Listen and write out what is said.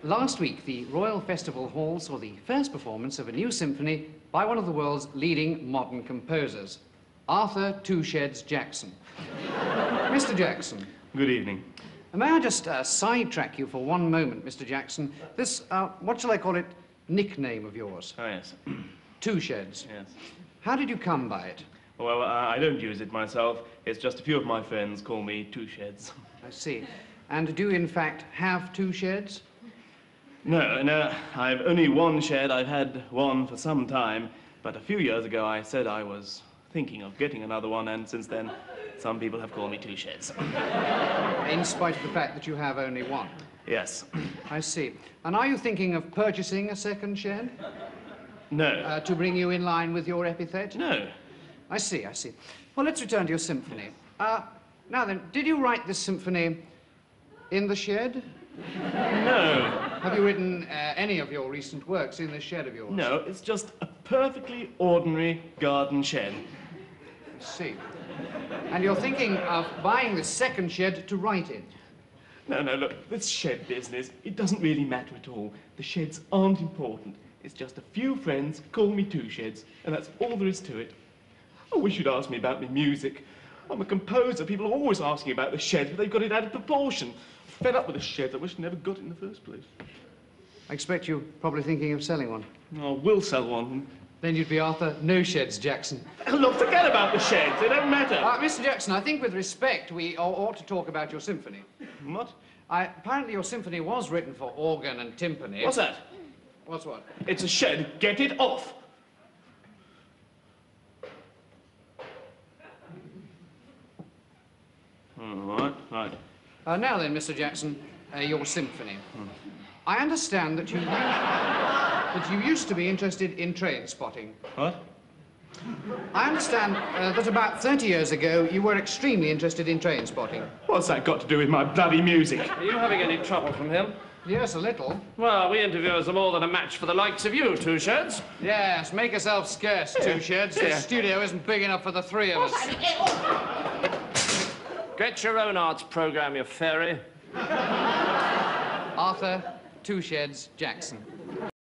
Last week, the Royal Festival Hall saw the first performance of a new symphony by one of the world's leading modern composers, Arthur Two-Sheds Jackson. Mr. Jackson. Good evening. May I just sidetrack you for one moment, Mr. Jackson? This, what shall I call it, nickname of yours? Oh, yes. Two-Sheds. Yes. How did you come by it? Well, I don't use it myself. It's just a few of my friends call me Two-Sheds. I see. And do you, in fact, have two sheds? No, I've only one shed. I've had one for some time. But a few years ago, I said I was thinking of getting another one, and since then, some people have called me Two-Sheds. In spite of the fact that you have only one? Yes. I see. And are you thinking of purchasing a second shed? No. To bring you in line with your epithet? No. I see. Well, let's return to your symphony. Now then, did you write this symphony in the shed? No. Have you written any of your recent works in this shed of yours? No, it's just a perfectly ordinary garden shed. I see. And you're thinking of buying this second shed to write in? No, look, this shed business, it doesn't really matter at all. The sheds aren't important. It's just a few friends call me Two-Sheds, and that's all there is to it. I wish you'd asked me about my music. I'm a composer. People are always asking about the shed, but they've got it out of proportion. Fed up with the shed. I wish I never got it in the first place. I expect you're probably thinking of selling one. I will sell one. Then you'd be Arthur No-Sheds Jackson. Look, forget about the sheds. They don't matter. Mr. Jackson, I think with respect, we ought to talk about your symphony. What? Apparently your symphony was written for organ and timpani. What's that? What's what? It's a shed. Get it off. All right. Now then, Mr. Jackson, your symphony. I understand that you used to be interested in train spotting. What? I understand that about 30 years ago you were extremely interested in train spotting. What's that got to do with my bloody music? Are you having any trouble from him? Yes, a little. Well, we interviewers are more than a match for the likes of you, Two-Sheds. Yes, make yourself scarce, Two-Sheds. The studio isn't big enough for the three of us. Get your own arts program, you fairy. Arthur Two-Sheds Jackson.